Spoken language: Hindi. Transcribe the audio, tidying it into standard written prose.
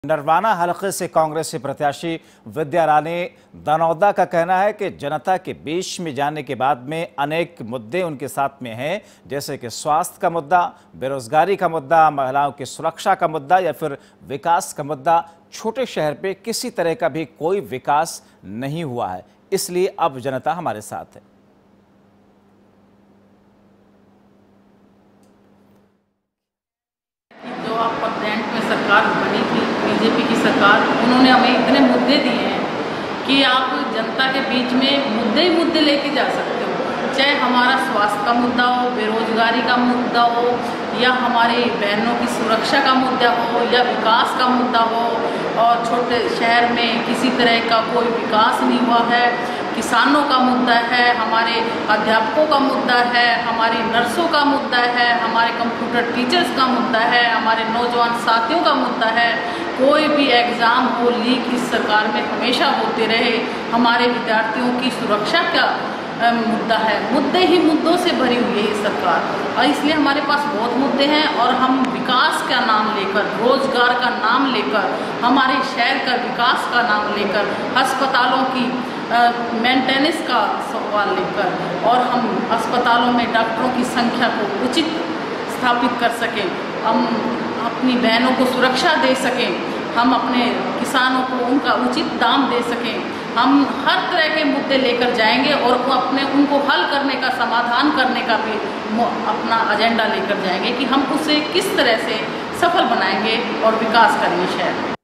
नरवाना हलके से कांग्रेसी प्रत्याशी विद्या रानी दनौदा का कहना है कि जनता के बीच में जाने के बाद में अनेक मुद्दे उनके साथ में हैं, जैसे कि स्वास्थ्य का मुद्दा, बेरोजगारी का मुद्दा, महिलाओं की सुरक्षा का मुद्दा या फिर विकास का मुद्दा। छोटे शहर पे किसी तरह का भी कोई विकास नहीं हुआ है, इसलिए अब जनता हमारे साथ है। जो आप प्रेजेंट में सरकार बनी थी, बीजेपी की सरकार, उन्होंने हमें इतने मुद्दे दिए हैं कि आप जनता के बीच में मुद्दे ही मुद्दे लेके जा सकते हो। चाहे हमारा स्वास्थ्य का मुद्दा हो, बेरोजगारी का मुद्दा हो, या हमारी बहनों की सुरक्षा का मुद्दा हो, या विकास का मुद्दा हो। और छोटे शहर में किसी तरह का कोई विकास नहीं हुआ है। किसानों का मुद्दा है, हमारे अध्यापकों का मुद्दा है, हमारी नर्सों का मुद्दा है, हमारे कंप्यूटर टीचर्स का मुद्दा है, हमारे नौजवान साथियों का मुद्दा है। कोई भी एग्ज़ाम हो लीक इस सरकार में हमेशा होते रहे। हमारे विद्यार्थियों की सुरक्षा का मुद्दा है। मुद्दे ही मुद्दों से भरी हुई है ये सरकार, और इसलिए हमारे पास बहुत मुद्दे हैं। और हम विकास का नाम लेकर, रोजगार का नाम लेकर, हमारे शहर का विकास का नाम लेकर, अस्पतालों की मेंटेनेंस का सवाल लेकर, और हम अस्पतालों में डॉक्टरों की संख्या को उचित स्थापित कर सकें, हम अपनी बहनों को सुरक्षा दे सकें, हम अपने किसानों को उनका उचित दाम दे सकें। हम हर तरह के मुद्दे लेकर जाएंगे और वो उनको हल करने का, समाधान करने का भी अपना एजेंडा लेकर जाएंगे कि हम उसे किस तरह से सफल बनाएंगे और विकास करेंगे शहर।